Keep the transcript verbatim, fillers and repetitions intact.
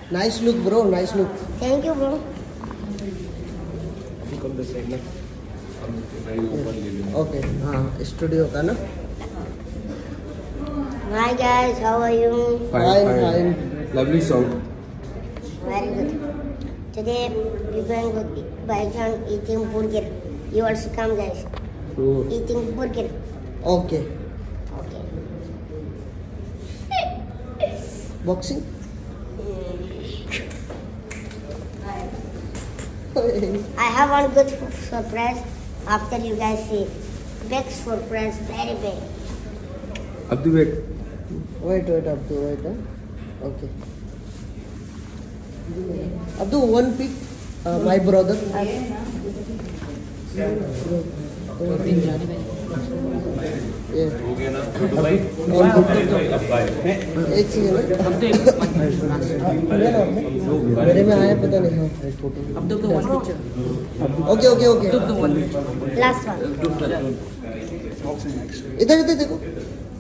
Nice look, bro. Nice look. Thank you, bro. Okay. हाँ studio का ना. Hi guys, how are you? Fine, fine. fine. Lovely song. Very good. Today we're going to Baijan eating burger. You also come, guys. Mm. Eating burger. Okay. Okay. Boxing. I have one good surprise after you guys see. Big surprise, very big. Abdu, wait. Wait, wait, Abdu, wait. Huh? Okay. Abdu, one pic. Uh, my brother. Yeah. हो गया ना एक second मेरे में आया पता नहीं. Okay okay okay Last one. इधर इधर देखो.